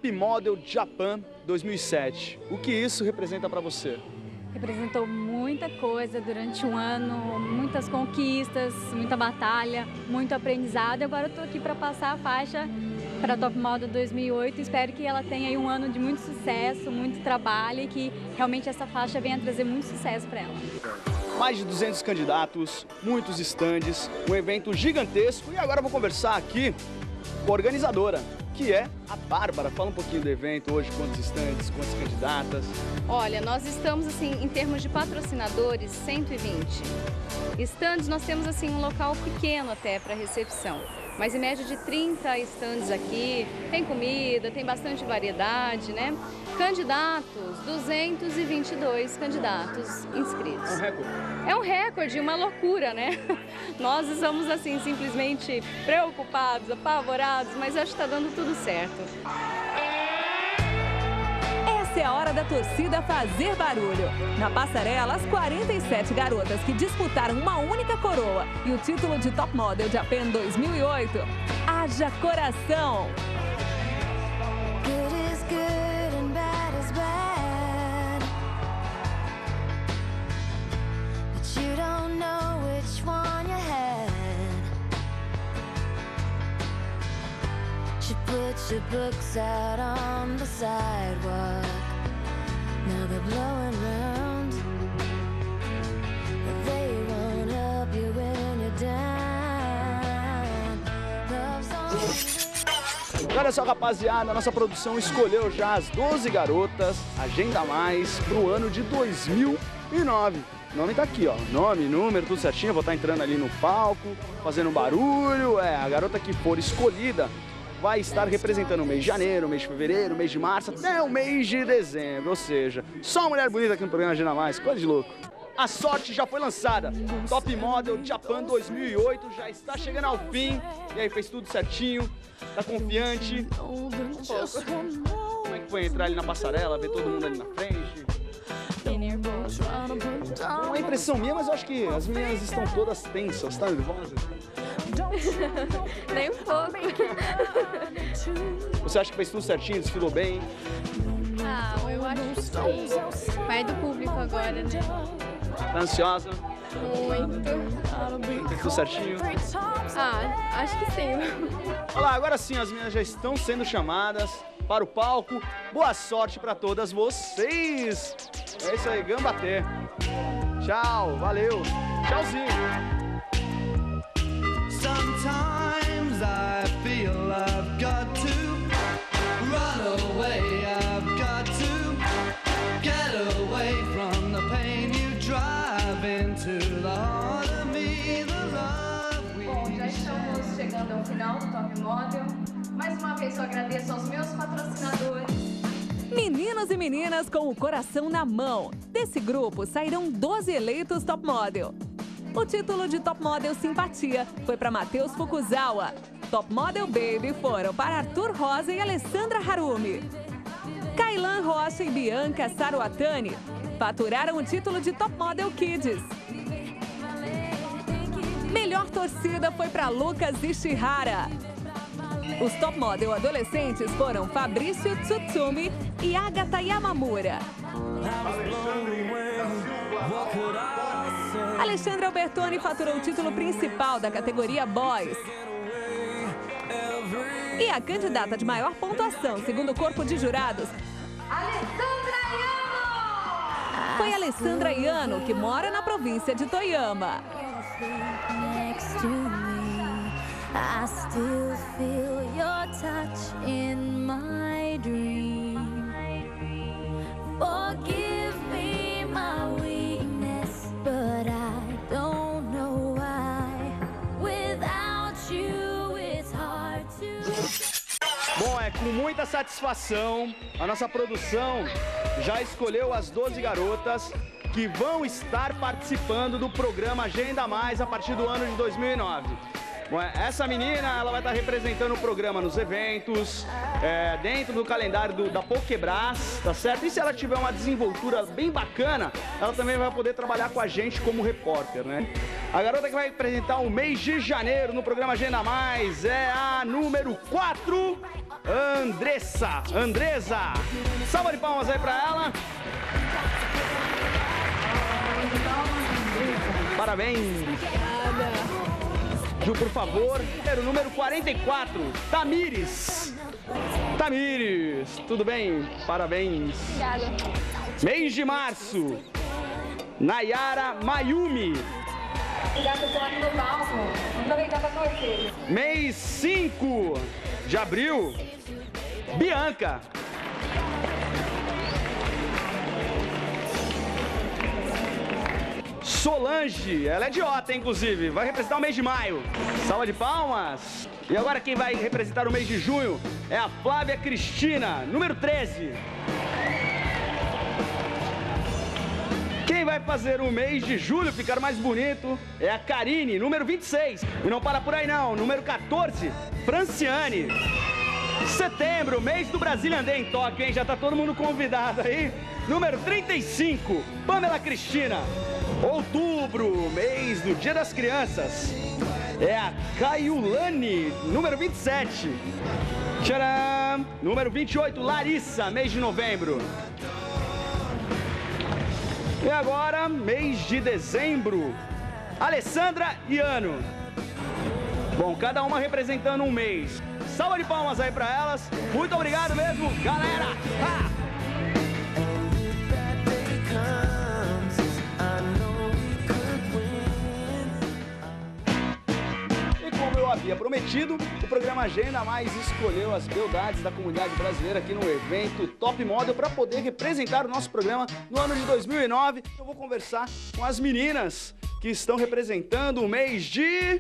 Top Model Japan 2007. O que isso representa para você? Representou muita coisa durante um ano, muitas conquistas, muita batalha, muito aprendizado. E agora eu estou aqui para passar a faixa para a Top Model 2008. Espero que ela tenha aí um ano de muito sucesso, muito trabalho e que realmente essa faixa venha trazer muito sucesso para ela. Mais de 200 candidatos, muitos estandes, um evento gigantesco. E agora eu vou conversar aqui com a organizadora, que é a Bárbara. Fala um pouquinho do evento hoje, quantos estandes, quantas candidatas. Olha, nós estamos, assim, em termos de patrocinadores, 120. Estandes, nós temos, assim, um local pequeno até para recepção. Mas em média de 30 estandes aqui, tem comida, tem bastante variedade, né? Candidatos, 222 candidatos inscritos. É um recorde. É um recorde, uma loucura, né? Nós estamos, assim, simplesmente preocupados, apavorados, mas acho que está dando tudo certo. Essa é a hora da torcida fazer barulho. Na passarela, as 47 garotas que disputaram uma única coroa e o título de Top Model Japan 2008. Haja coração! Put your books out on the sidewalk. Now they're blowing round. They won't help you when you're down. Olha só, rapaziada, a nossa produção escolheu já as 12 garotas, Agenda Mais, para o ano de 2009. O nome tá aqui, ó. Nome, número, tudo certinho. Eu vou estar entrando ali no palco, fazendo barulho. A garota que for escolhida vai estar representando o mês de janeiro, o mês de fevereiro, o mês de março, até o mês de dezembro. Ou seja, só mulher bonita aqui no programa Agenda Mais, coisa de louco. A sorte já foi lançada. Top Model Japan 2008 já está chegando ao fim. E aí, fez tudo certinho, tá confiante. Como é que foi entrar ali na passarela, ver todo mundo ali na frente? É uma impressão minha, mas eu acho que as meninas estão todas tensas, tá nervosas? Nem um pouco. Você acha que fez tudo certinho, desfilou bem? Ah, eu acho que sim. Vai do público agora, né? Tá ansiosa? Muito. Fez tudo certinho? Ah, acho que sim. Olha lá, agora sim as meninas já estão sendo chamadas para o palco. Boa sorte para todas vocês! É isso aí, Gambaté. Tchau, valeu. Tchauzinho. Sometimes I feel I've got to run away, I've got to get away from the pain you drive into the heart of me, the love we Bom, já estamos chegando ao final do Top Model. Mais uma vez eu agradeço aos meus patrocinadores. Meninos e meninas com o coração na mão. Desse grupo saíram 12 eleitos Top Model. O título de Top Model Simpatia foi para Matheus Fukuzawa. Top Model Baby foram para Arthur Rosa e Alessandra Harumi. Kailan Rocha e Bianca Saruatani faturaram o título de Top Model Kids. Melhor torcida foi para Lucas Ishihara. Os Top Model adolescentes foram Fabrício Tsutsumi e Agatha Yamamura. Alexandre Albertoni faturou o título principal da categoria Boys. E a candidata de maior pontuação, segundo o corpo de jurados, foi Alessandra Iano, que mora na província de Toyama. I still feel your touch in my dream. Forgive me my weakness, but I don't know why. Without you, it's hard to... Bom, com muita satisfação, a nossa produção já escolheu as 12 garotas que vão estar participando do programa Agenda Mais a partir do ano de 2009. Bom, essa menina, ela vai estar representando o programa nos eventos, dentro do calendário da Pokebras, tá certo? E se ela tiver uma desenvoltura bem bacana, ela também vai poder trabalhar com a gente como repórter, né? A garota que vai apresentar o mês de janeiro no programa Agenda Mais é a número 4... Andressa. Salva de palmas aí pra ela. Parabéns. Ju, por favor, o número 44, Tamires, tudo bem? Parabéns. Obrigada. Mês de março, Nayara Mayumi. Obrigada por falar no palco. Vamos aproveitar pra torcer. Mês 5 de abril, Bianca. Solange, ela é idiota, inclusive, vai representar o mês de maio. Salva de palmas. E agora quem vai representar o mês de junho é a Flávia Cristina, número 13. Quem vai fazer o mês de julho ficar mais bonito é a Karine, número 26. E não para por aí não, número 14, Franciane. Setembro, mês do Brasília Day em Tóquio, hein? Já tá todo mundo convidado aí. Número 35, Pamela Cristina. Outubro, mês do Dia das Crianças, é a Caiulane, número 27. Tcharam! Número 28, Larissa, mês de novembro. E agora, mês de dezembro, Alessandra e Ano. Bom, cada uma representando um mês. Salva de palmas aí pra elas. Muito obrigado mesmo, galera! Ha! Havia prometido, o programa Agenda Mais escolheu as beldades da comunidade brasileira aqui no evento Top Model para poder representar o nosso programa no ano de 2009. Eu vou conversar com as meninas que estão representando o mês de...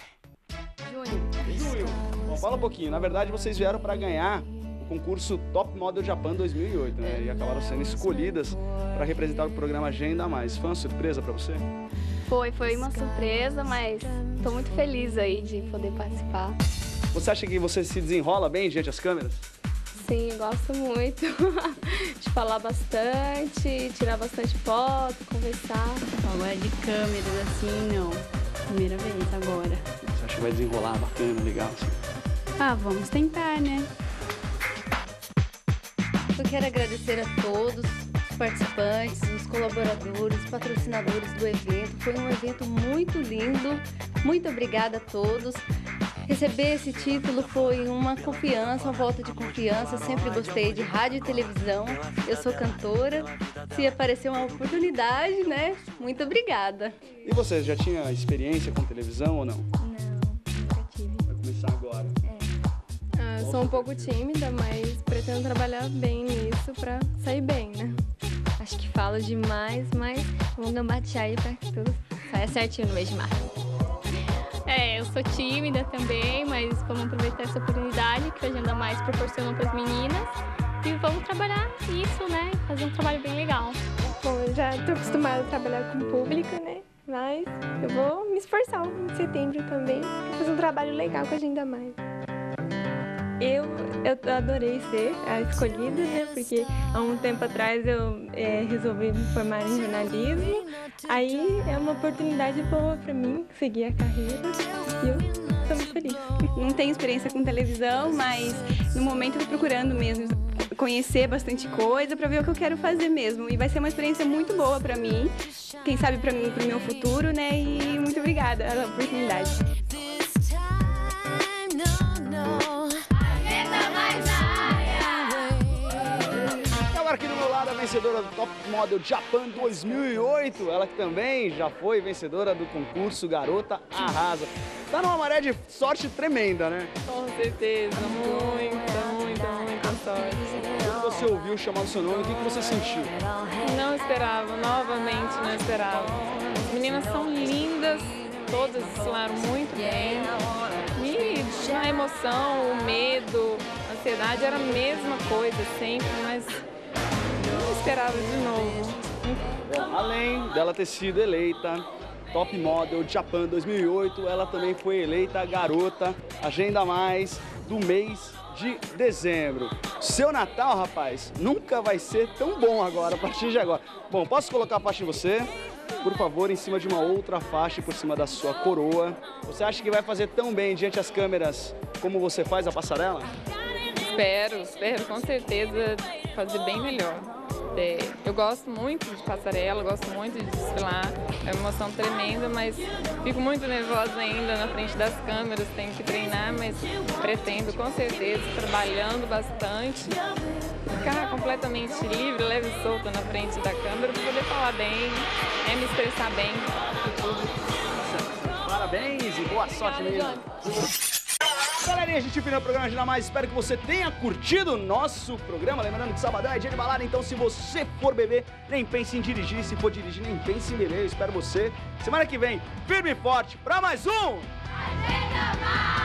Junho. Bom, fala um pouquinho. Na verdade, vocês vieram para ganhar o concurso Top Model Japan 2008, né? E acabaram sendo escolhidas para representar o programa Agenda Mais. Foi uma surpresa para você? Foi uma surpresa, mas estou muito feliz aí de poder participar. Você acha que você se desenrola bem diante das câmeras? Sim, gosto muito de falar bastante, tirar bastante foto, conversar. Agora de câmeras assim, não. Primeira vez agora. Você acha que vai desenrolar bacana, legal assim? Ah, vamos tentar, né? Eu quero agradecer a todos os participantes, os colaboradores, os patrocinadores do evento. Foi um evento muito lindo. Muito obrigada a todos. Receber esse título foi uma confiança, uma volta de confiança. Eu sempre gostei de rádio e televisão. Eu sou cantora. Se aparecer uma oportunidade, né? Muito obrigada. E você, já tinha experiência com televisão ou não? Não, nunca tive. Vai começar agora. Sou um pouco tímida, mas pretendo trabalhar bem nisso pra sair bem, né? Acho que falo demais, mas vamos gambatear aí pra que tudo saia certinho no mês de março. Eu sou tímida também, mas vamos aproveitar essa oportunidade que a Agenda Mais proporciona para as meninas e vamos trabalhar isso, né? Fazer um trabalho bem legal. Bom, eu já estou acostumada a trabalhar com público, né? Mas eu vou me esforçar em setembro também para fazer um trabalho legal com a Agenda Mais. Eu adorei ser a escolhida, né? Porque há um tempo atrás eu resolvi me formar em jornalismo. Aí é uma oportunidade boa para mim seguir a carreira e eu estou muito feliz. Não tenho experiência com televisão, mas no momento eu estou procurando mesmo conhecer bastante coisa para ver o que eu quero fazer mesmo. E vai ser uma experiência muito boa para mim, quem sabe para mim, para o meu futuro, né? E muito obrigada pela oportunidade. Aqui do meu lado, a vencedora do Top Model Japan 2008, ela que também já foi vencedora do concurso Garota Arrasa. Tá numa maré de sorte tremenda, né? Com certeza, muita sorte. Quando você ouviu chamar o seu nome, o que você sentiu? Não esperava, novamente não esperava. As meninas são lindas, todas desfilaram muito bem. E a emoção, o medo, a ansiedade era a mesma coisa sempre, mas não esperava de novo. Além dela ter sido eleita Top Model Japan 2008, ela também foi eleita Garota Agenda Mais do mês de dezembro. Seu Natal, rapaz, nunca vai ser tão bom agora, a partir de agora. Bom, posso colocar a faixa em você? Por favor, em cima de uma outra faixa por cima da sua coroa. Você acha que vai fazer tão bem diante das câmeras como você faz a passarela? Espero com certeza fazer bem melhor. Eu gosto muito de passarela, gosto muito de desfilar, é uma emoção tremenda, mas fico muito nervosa ainda na frente das câmeras, tenho que treinar, mas pretendo com certeza, trabalhando bastante, ficar completamente livre, leve e solta na frente da câmera para poder falar bem, me expressar bem e tudo. Parabéns e boa sorte mesmo. Galerinha, a gente final o programa Agenda Mais. Espero que você tenha curtido o nosso programa. Lembrando que sabadão é dia de balada, então se você for beber, nem pense em dirigir. Se for dirigir, nem pense em beber. Eu espero você semana que vem, firme e forte, pra mais um Agenda Mais!